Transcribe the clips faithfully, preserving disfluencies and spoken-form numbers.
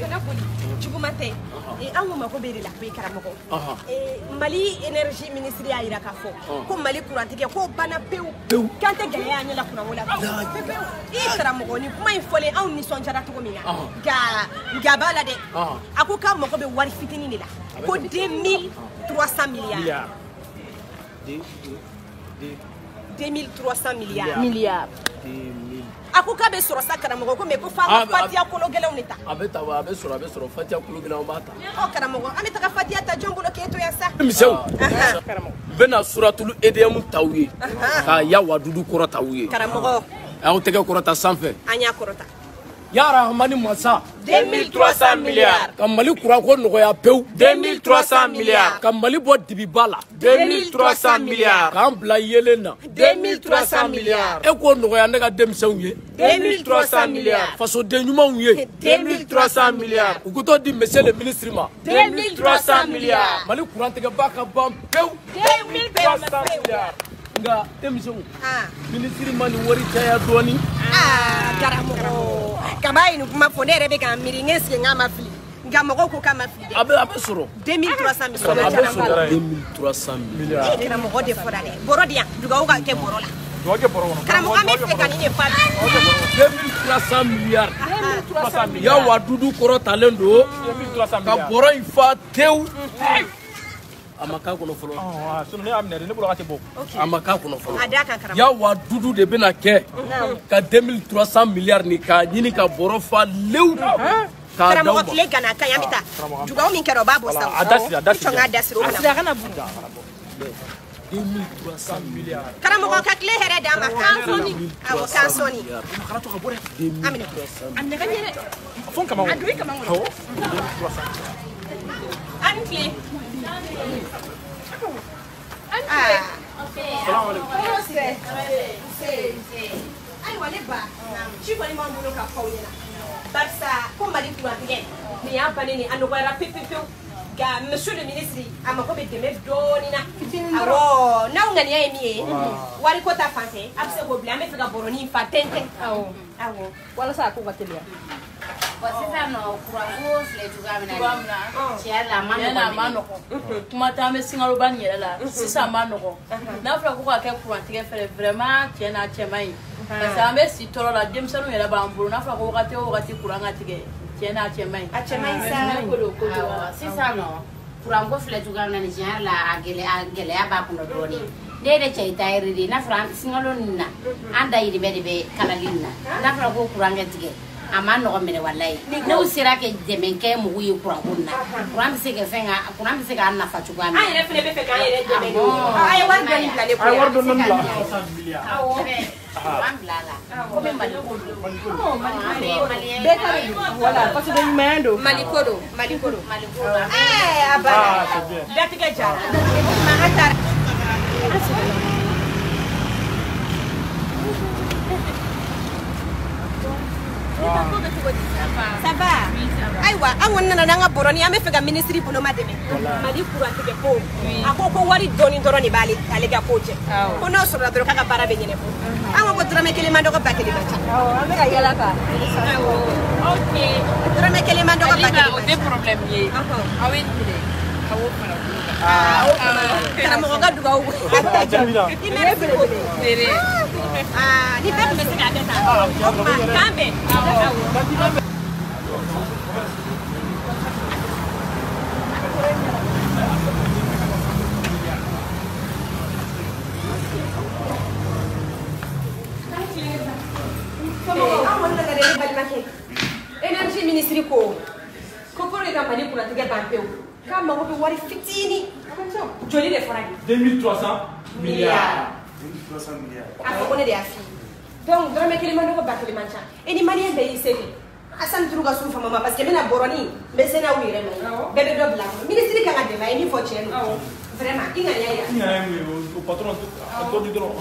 kana boli juguman tɛ an ko mako bɛ de la koyi karamɔgɔ Mali énergie ministre y'a yira k'a fɔ ko Mali kurantigɛ ko banna pewu k'an tɛ gɛlɛya ɲɛ la kuranko la i karamɔgɔ ni kuma in fɔlen anw nisɔndiyara cogo min na nka nka b'a la dɛ a ko k'a mago bɛ wari fitinin de la ko deux mille trois cents milliards deux mille trois cents milliards milliards a ko k'a bɛ sɔrɔ sa karamɔgɔ ko mais ko f'a ka fatiya kolo gɛlɛnw de ta a bɛ ta a bɛ sɔrɔ a bɛ sɔrɔ fatiya kolo gɛlɛnw b'a ta ɔ karamɔgɔ an bɛ taga fatiya ta jɔn bolo k'e to yan sa misɛnw n bɛna suratul E D M t'aw ye k'a ya wadudu kɔrɔta aw ye karamɔgɔ aw tɛgɛ kɔrɔta sanfɛ an y'a kɔrɔta Ya Rahmani Massa deux mille trois cents milliards ka Mali kuranko nɔgɔya pewu deux mille trois cents milliards ka Mali bɔ dibiba la deux mille trois cents milliards k'an bila yelen na deux mille trois cents milliards e k'o nɔgɔya ne ka denmisɛnw ye deux mille trois cents milliards fasoden ɲumanw ye deux mille trois cents milliards u ko t'o di monsieur le ministre ma deux mille trois cents milliards Mali kurantigɛba ka ban pewu deux mille trois cents milliards nga denmisɛnw ministre ma ni wari caya dɔɔni karamɔgɔ kaba in kuma fɔ ne yɛrɛ bɛ k'a miiri n k'e sigi n k'a ma fili nka mɔgɔw ko k'a ma fili dɛ a bɛ a bɛ sɔrɔ deux mille trois cents milliards a bɛ sɔrɔ deux mille trois cents milliards e karamɔgɔ de fɔra dɛ bɔrɔ di yan dugawu ka kɛ bɔrɔ la dugawu kɛ bɔrɔ kɔnɔ karamɔgɔ an bɛ fɛ ka nin de fa deux mille trois cents milliards ya wa dudu kɔrɔ talen don ka bɔrɔ in fa tewu a ma k'a kɔnɔ fɔlɔ sinon ne y'a minɛ ne bolo ka tɛ bɔ a ma k'a kɔnɔ fɔlɔ a d'a kan karamɔgɔ ya wa dudu de bɛna kɛ ka deux mille trois cents milliards ni k'a ɲini ka bɔrɔ fa lewu karamɔgɔ tile gana kan yan bɛ taa dugawu min kɛra o b'a bɔ sa a da siri a da siri a da siri o kana a kana bu deux mille trois cents milliards karamɔgɔ ka tile hɛrɛ d'an ma k'an sɔnni awɔ k'an sɔnni kana to ka bɔ dɛ a minɛ a minɛ ka ɲɛ dɛ a fɔ n kama a don i kama awɔ a ni tile ayiwa ne ba ci kɔni b'an bolo ka fɔ aw ɲɛna barisa ko Mali kurantigɛ nin y'a bannen ni a nɔgɔyara pewu pewu nka monsieur le ministre a mago bɛ dɛmɛ dɔɔni na awɔ n'aw ŋaniya ye min ye wari ko ta fan fɛ a bɛ se k'o bila an bɛ fɛ ka bɔrɔnin fa tɛntɛn awɔ awɔ walasa a ko ka teliya sisan nɔ kuranko filɛ cogoya min na tiɲɛ la a ma nɔgɔn kuma t'an bɛ Sinkaloba nin yɛrɛ la sisan a ma nɔgɔn n'a fɔra ko ka kɛ kurantigɛ fɛnɛ vraiment tiɲɛ na a cɛ man ɲi parce que an bɛ si tɔɔrɔ la denmisɛnninw yɛrɛ b'an bolo n'a fɔra ko wagati o wagati kuran ka tigɛ tiɲɛ na a cɛ man ɲi a cɛ man ɲi sa sisan nɔ kuranko filɛ cogoya min na nin tiɲɛ la a gɛlɛya b'a kɔnɔ dɔɔni ne yɛrɛ cɛ ta yɛrɛ de n'a fɔra Sinkalo nin na an dayirimɛ de bɛ kalali nin na n'a fɔra ko kuran ka tigɛ a ma nɔgɔn minɛ walayi n'u sera kɛ dɛmɛ kɛ mɔgɔw ye kuranko nin na kuran bɛ se ka fɛn ka kuran bɛ se k'a nafa cogoya min na an yɛrɛ fɛnɛ bɛ fɛ k'an yɛrɛ dɛmɛ a ye wari dɔɔni bilalen ko ye a ye wari dɔɔni bila awɔ an bila la komi Mali ko don bɛɛ ta de don voilà parce que ɲumanya don Mali ko don Mali ko don Mali ko don ɛɛ a banna datigɛ jara an taara ça va ayiwa an kɔni nana n'an ka bɔrɔni an bɛ fɛ ka ministre bolo ma dɛmɛ Mali kurantigɛ ko a ko ko wari dɔɔni dɔrɔn de b'ale ale ka ko cɛ ko n'o sɔrɔla dɔrɔn k'a ka baara bɛ ɲɛnabɔ an ko ko dɔrɔmɛ kelen man dɔgɔ ba kelen man ca an bɛ ka yala ka ok dɔrɔmɛ kelen man dɔgɔ ba kelen man ca o tɛ problème ye aw ye tile aw fara karamɔgɔ ka dugawu a ta jaabi i mɛrɛ fere fere ah ni bɛɛ tun bɛ se k'a kɛ tan o tuma kan bɛn énergie ministre ko ko pour ka Mali kurantigɛ ban pewu k'a mago bɛ wari fitini joli de fɔra ye deux mille trois cents milliards a fɔ ko ne de y'a f'i ye donc dɔrɔmɛ kelen man dɔgɔ ba kelen man ca e ni maliyɛn bɛɛ y'i se de Assane Tourou ka surun fama ma parce que n bɛna bɔrɔnin n bɛ se n'aw yɛrɛ ma bɛɛ bɛ dɔ bila a kɔnɔ ministre kan ka dɛmɛ a ye min fɔ tiɲɛ don vraiment i ŋaniya yira i ŋaniya ye mun ye o patron a tɔ di dɔrɔn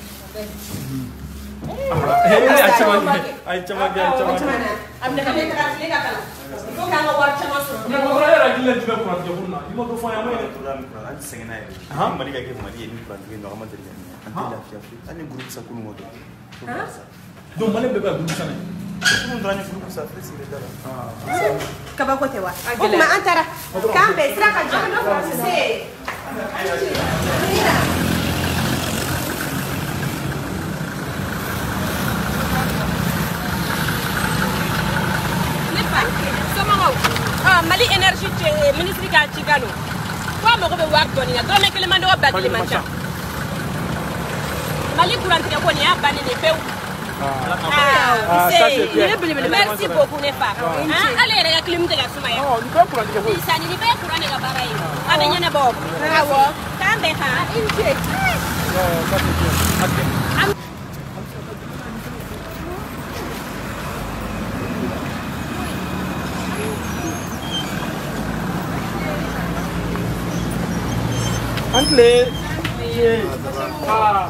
a caman kɛ a ye caman kɛ a ye caman kɛ a bɛ ne taga tile ka kalan fo k'an ka wari caman sɔrɔ mais mɔgɔ yɛrɛ hakili la jumɛn kurantigɛ ko nin na i ma dɔ fɔ an ye an ma yɛrɛ an tɛ sɛgɛn n'a yɛrɛ Mali ka kɛ Mali ye ni kurantigɛ ɲɔgɔn ma deli ka ɲɛ an tɛ lafiya foyi hali ni groupe sa kunun o dɔn donc Mali bɛɛ bɛ groupe sa Kabakote wa. O kuma an tara. Kan bɛ sira ka jan. Se. Ah, Mali énergie ministre ka Chigalo. Quoi mo ko be wa doni ya. Do me kele mando ba kele mancha. Mali courant ya ko ni ya bani ne peu. Ah, c'est bien. Merci beaucoup Nefa. Ah, allez les clim de la soumaya. Oh, ni pas courant ko. Isa ni be courant ga barai. Ana nyana bo. Awo. Kambe ha. Inje. Oh, ça c'est bien. OK. Anglais. Ah.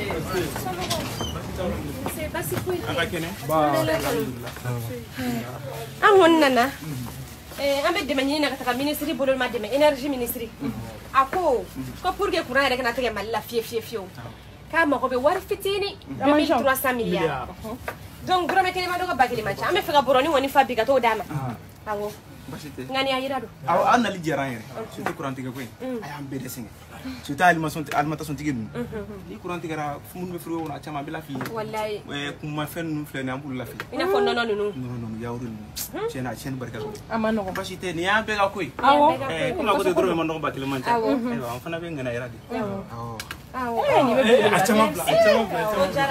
An wonnana eh ambe de manina ka ministry bolol ma de énergie ministry ako ko pour que courant rek na tege mal la fie fie fie ka ma ko be war fitini deux mille trois cents milliards donc gro me kele ma do ko bagili ma ambe fega boroni woni fabrica to dama awo ngani ayira do aw an ali jaran yere surtout courant tege ko ay am be de singe surtout alimentation alimentation tege ni courant tege ra fu mun be frigo wona chama be la fi wallahi eh kuma fen nu flene am la fi ina fo non non non non non yawrul chena chen barka ko amano ko basite ni am be ga koy awo eh kuma ko de gro me ndo batile man ta eh am fana be ngana yara di awo awo eh ni be a chama bla a chama bla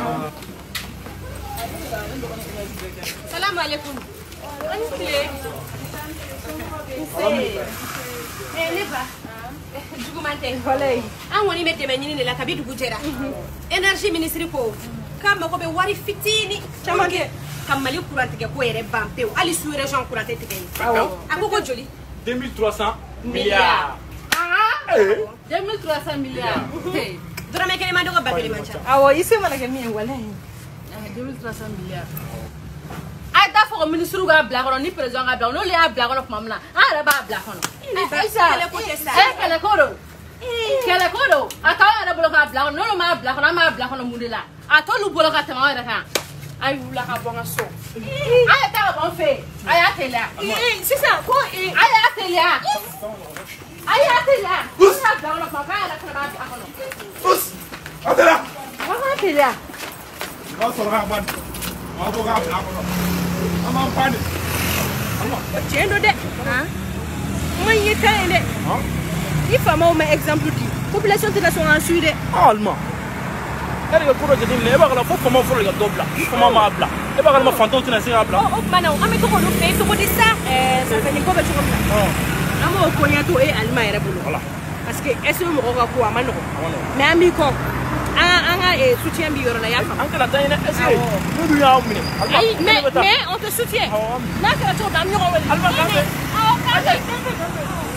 Salam alaikum. Eh, Neva. Jugumante. Walay. An woni mette men ni la kabi dugu jera. Énergie ministre ko. Kama ko be wari fitini. Chamake. Kamali courant ke ko ere bampe. Ali sous région courant te ke. Awo. Akoko joli. deux mille trois cents milliards. Ah. deux mille trois cents milliards. Drame ke ma do ko bageli mancha. Awo ise mana ke mi walay. deux mille trois cents milliards. Ay da fo ministre ga bla kono ni président ga bla no le ya bla kono kuma mna. Ah la ba bla kono. Aisha. Eh kele kodo. Kele kodo. Ata ya bolo ga bla kono no ma bla kono ma bla kono mundila. Ato lu bolo ga tama wa ka. Ay wula ka bonga so. Ay ta bon fe. Ay atela. Eh c'est ça ko eh ay atela. Ay atela. Bus. Bla kono ma ba la kono ba bla kono. Bus. Atela. Wa atela. Ba so ga ban. Ma bo ga bla kono. Ama pani. Ama. Chendo de. Ha? Moi yeta ende. Ha? Il faut moi un exemple di. Population de la sont en sud. Allemand. Elle est pour le dire les bagala faut comment faut le dobla. Comment ma bla. Les bagala ma fantôme tu na sira bla. Oh mana o ame to ko no fe to ko di ça eh ça fait ni ko be to ko bla. Oh. Amo ko nya to e alma ere bulu. Voilà. Parce que est-ce que mo ko ko amano. Mais ami ko an an e soutien bi yoro na ya fam. An kala tan ina est-ce que nous ya umine. Mais mais on te soutient. Là que to ba mi ko wali. Alma ka. Ah,